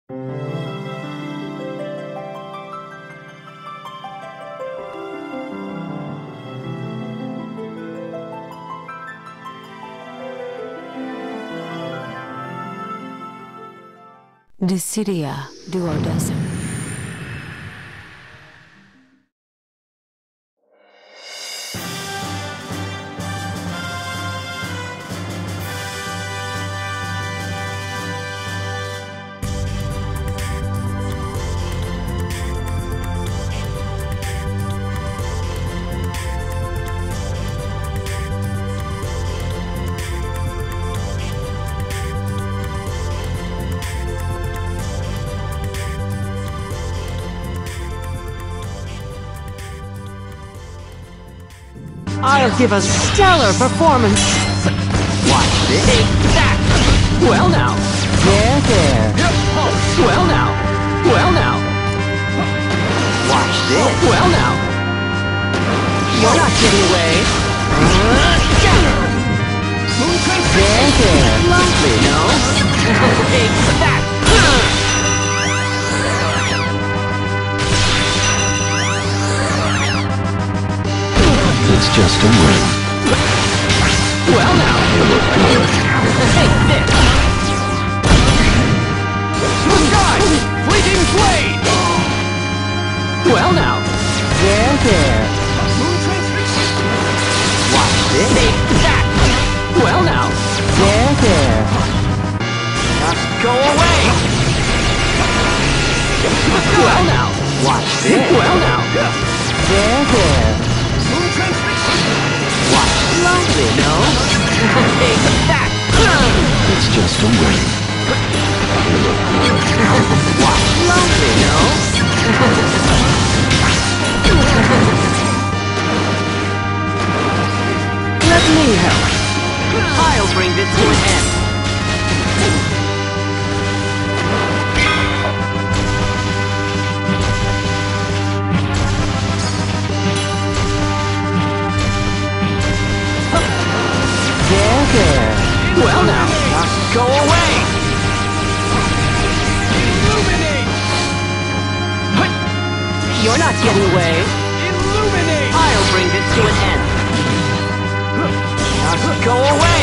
Dissidia, duodecim. I'll give a stellar performance. Watch this. Take that. Well now. There. Well now. Well now. Watch this. Well now. You're not getting away. There. Lovely, no? Take that. It's just a win. Well now. Take this. Sky! Fleeting blade! Well now. There. Watch this. Take that. Well now. There. Just go away. Well now. Watch this. Well now. There. Watch. Lovely, no? Take that. It's just a win. Watch. Lovely, no? Let me help. I'll bring this to an end. There. Well now, just go away! Illuminate! You're not getting away. Illuminate! I'll bring this to an end. Just go away!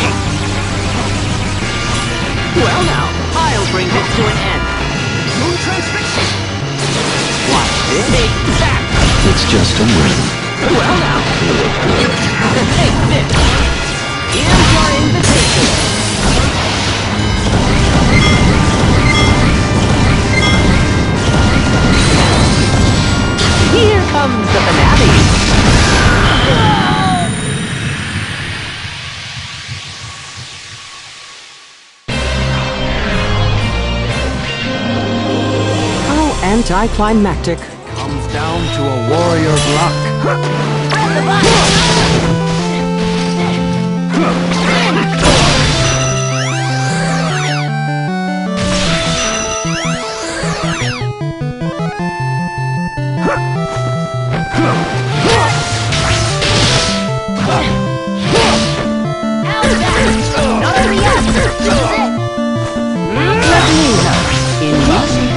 Well now, I'll bring this to an end. Moon transfixion! Watch this. Take that! It's just a win. Well now, take this! Here's your invitation. Here comes the finale. How anticlimactic. Comes down to a warrior's luck. Let me help. Indeed.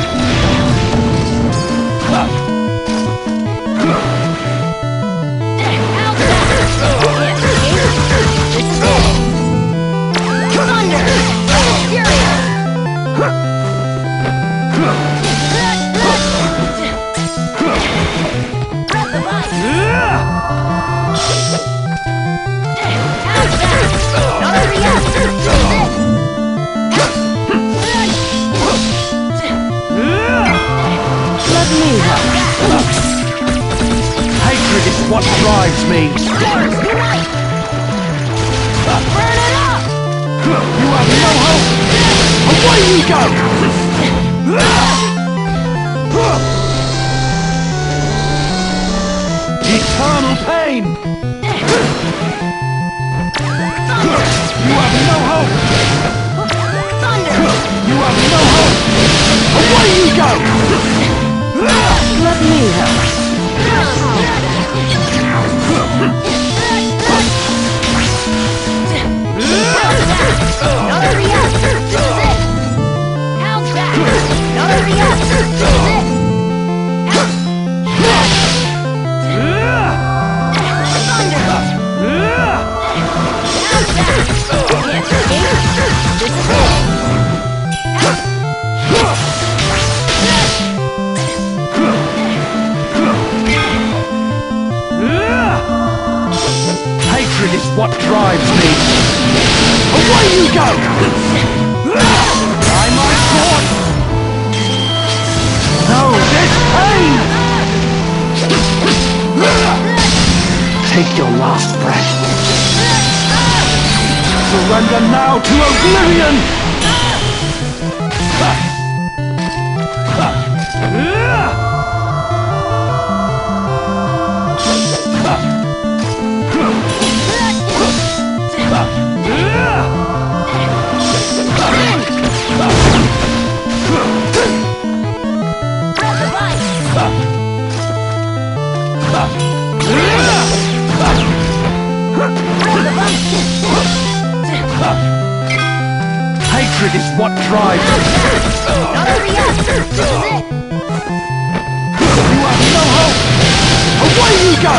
Hatred is what drives me. Burn it up! You have no hope. Away you go! Eternal pain. You have no hope. You have no hope. Away you go! Let me help. Another reactor! This is it! How's that? Another Hatred is what drives me. Away you go! By my sword! No, this pain! Take your last breath. Surrender now to oblivion! Hatred is what drives me. You have no hope! Away you go!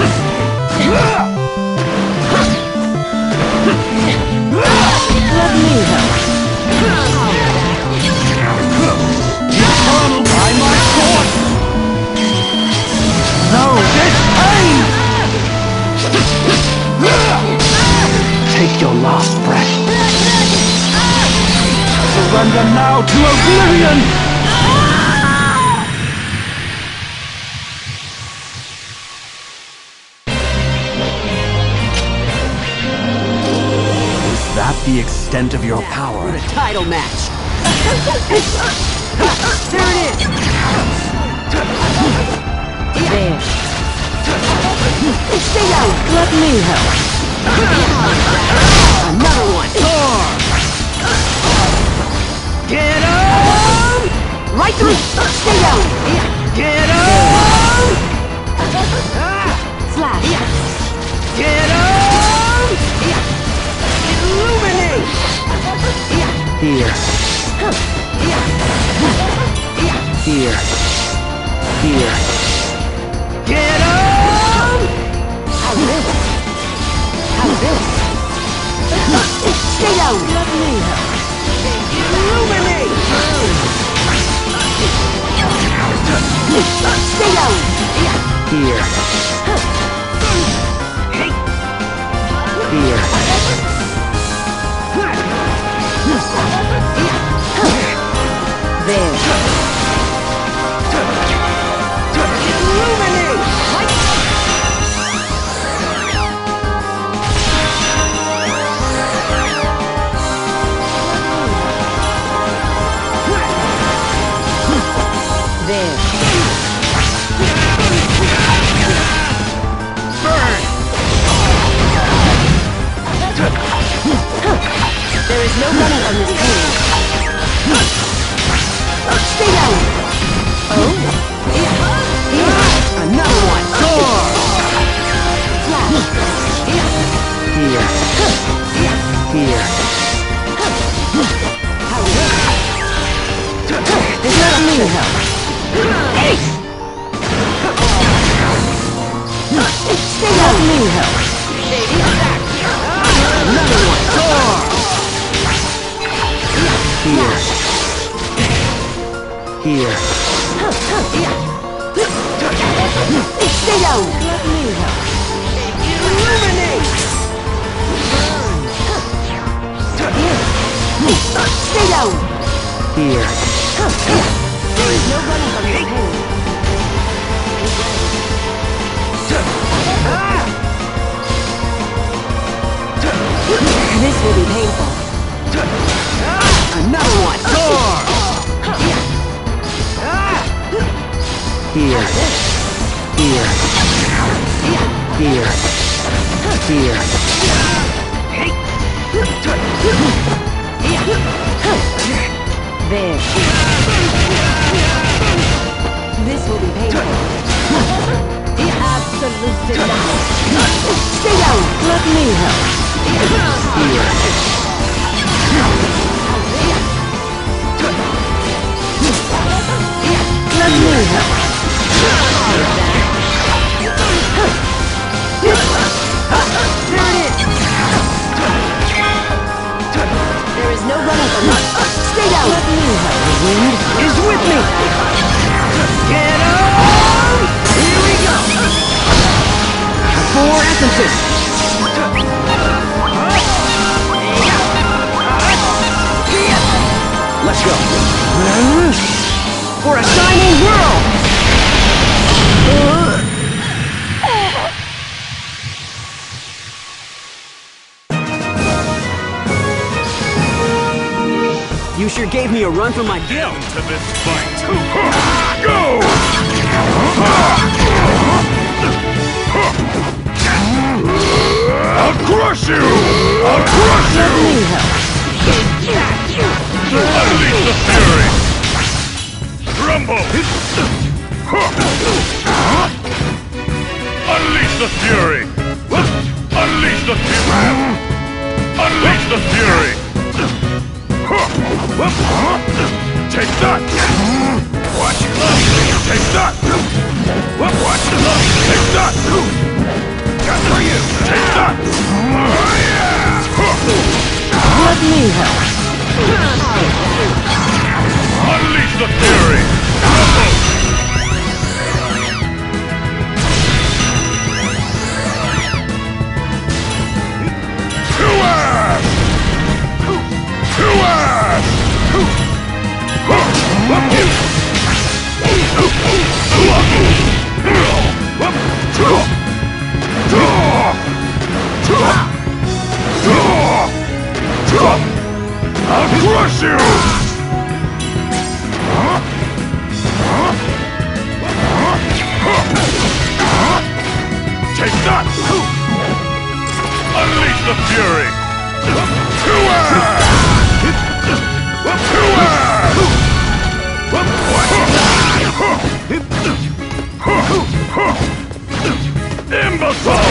Let me help. Eternal by my sword! No, this pain! Take your last breath. Surrender now to oblivion! Is that the extent of your power? The title match. There it is. There. Stay down. Let me help. Another one. Get up! Right through. Stay down. Get up! Slash. Get up! Illuminate. Here. Here. Here. Get up! How's this? How's this? Stay down. Let me help. Illuminate. Stay down. Here. Here. There. Illuminate. There. There is no running from this pain. Stay down. Oh. Another one. Flash. Here. Here. Let me help. Ace. Stay Let down. me help. Another one. Here. Here. Stay down. Let me help. Illuminate. Stay down. Here. There is no running from this pain. This will be painful. Another one. Here. Here. Here. Here. There. This will be painful. Absolute denial. Stay down. Let me help. Here. me help. There it is. There is no running from me. Stay down. Let me help. The wind is with me. Get on! Here we go. 4 essences. Let's go. For a shining world! You sure gave me a run for my guilt. To this fight. Go! I'll crush you! I'll crush Let you! me help. Unleash the fury! Rumble! Unleash the fury! Unleash the fury! Unleash the fury! Take that! Watch it! Take that! Watch it! Take that! Just for you! Take that! Let me help. Unleash the fury! Rumble! I'll crush you! Take that! Unleash the fury! Imbecile!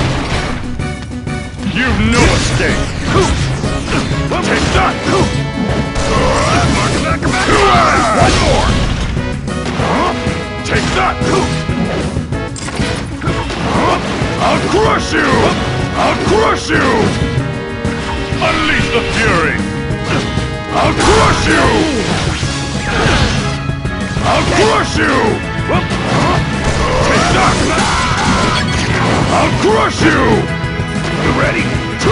You've no escape! Take that! One more! Take that! I'll crush you! I'll crush you! Unleash the fury! I'll crush you! I'll crush you! Take that! I'll crush you! You ready?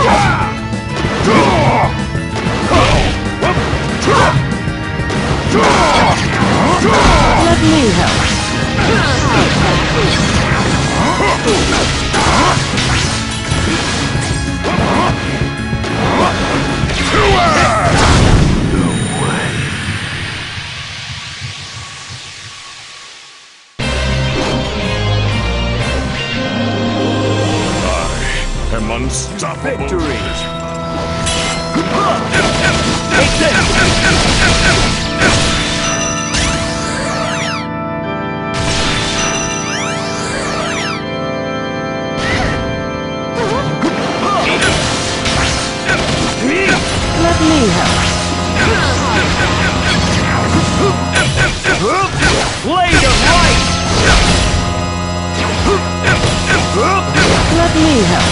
Let me help. I'm unstoppable. Victory! Take this! Let me help. Blade of light! Let me help.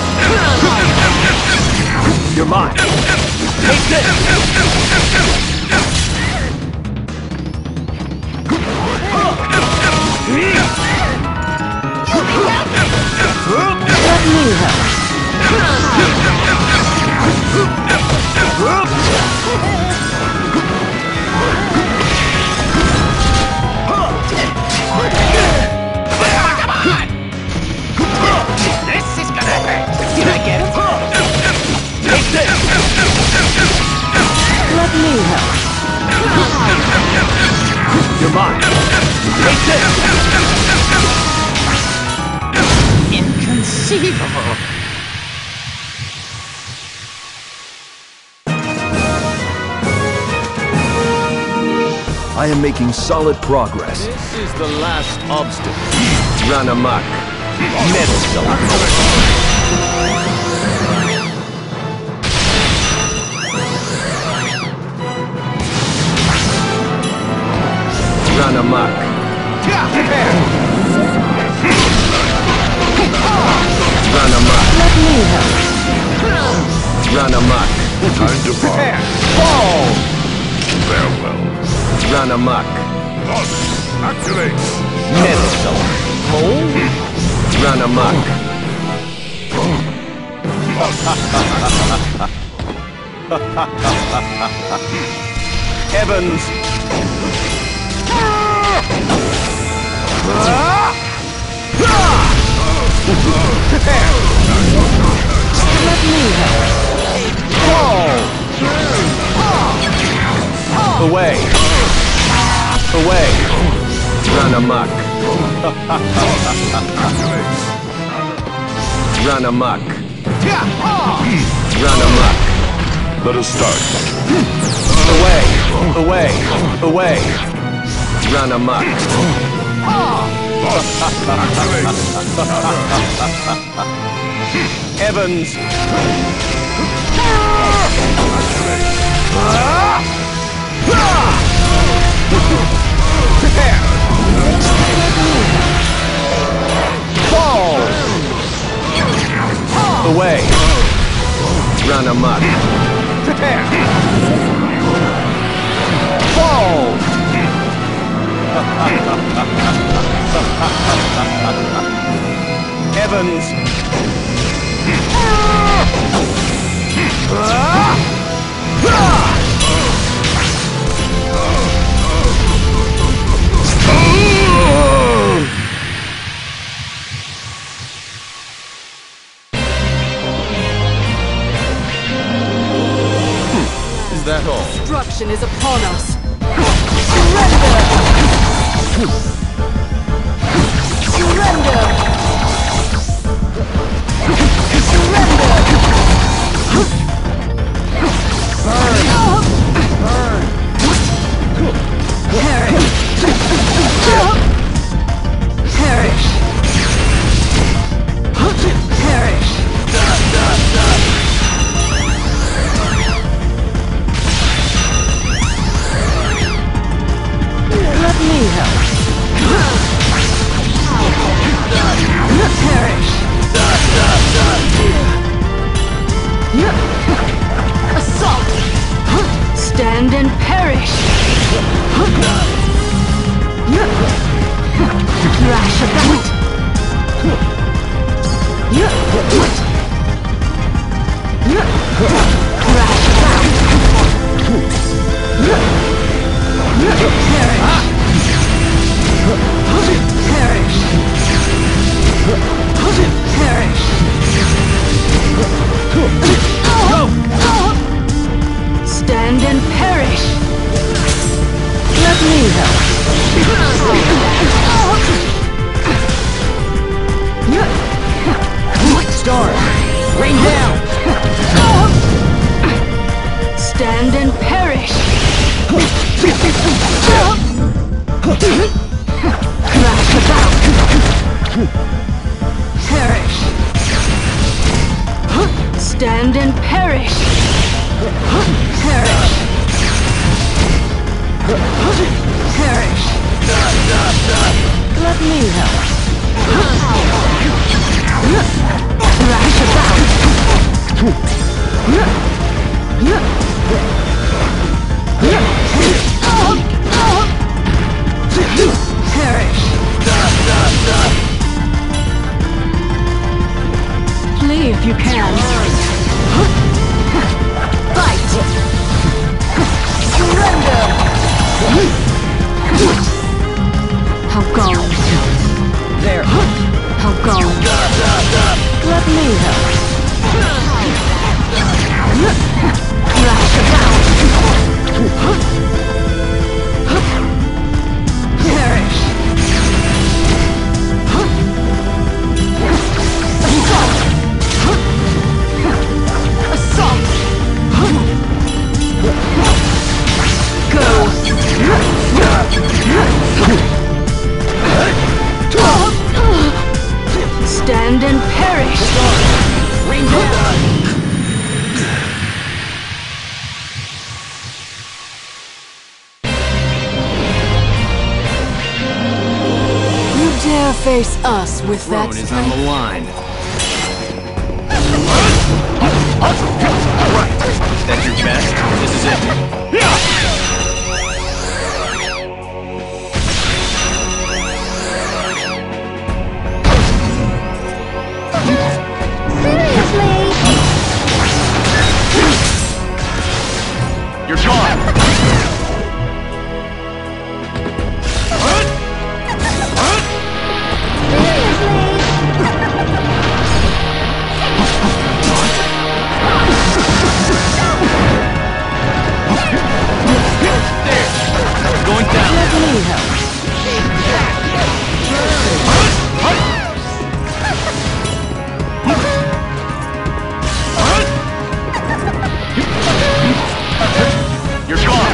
You're mine! Take this! Let me help. This is gonna hurt! Did I get it? Take this! Let me help. You're mine! Take this! Inconceivable! I am making solid progress. This is the last obstacle. Run amok. Meddlesome. Run amok. Run amok. Let me help. Run amok. Time to part. Fall! Farewell. Run amok. Lost. Activate. Meddlesome. Run amok. Evans! Let me help. Fall! Away! Away! Run amok. Run amok. Run amok. Let us start. Away! Away! Away! Run amok. Lost. Activate. Evans! Prepare! Fall! Away! Run amok. Prepare! Fall! Evans! Is that all? Destruction is upon us. Surrender! Surrender! Perish! Perish! Let me help. Perish! Assault! Stand and perish! Thrash about! Thrash about! Perish! Perish! Stand and perish! Let me help! Storm! Rain down! Stand and perish! Thrash about! Perish! Stand and perish! Perish! Perish! Let me help! Thrash about! Perish! Flee if you can. Fight! Surrender! How gone? There! How gone? Let me help. Thrash about! Perish! Assault! Dare face us with that Throne is on the strength? line. Right. That's your best? This is it. You're gone. Going down. Let me help. You're gone.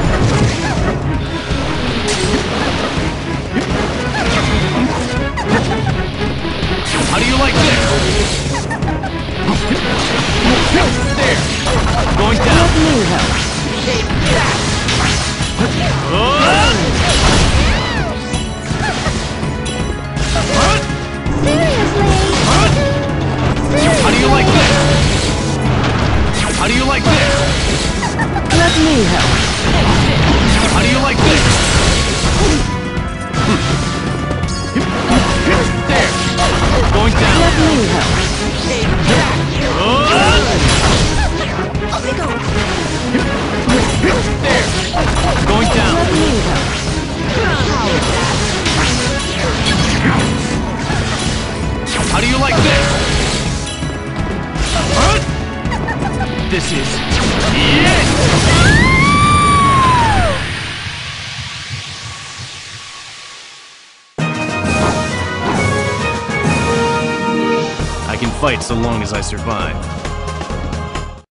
How do you like this? There. Going down. Let me help. How do you like this? How do you like this? Let me help. How do you like this? There. Going down. Let me help. There. Going down. Let me help. How do you like this? This is it! I can fight so long as I survive.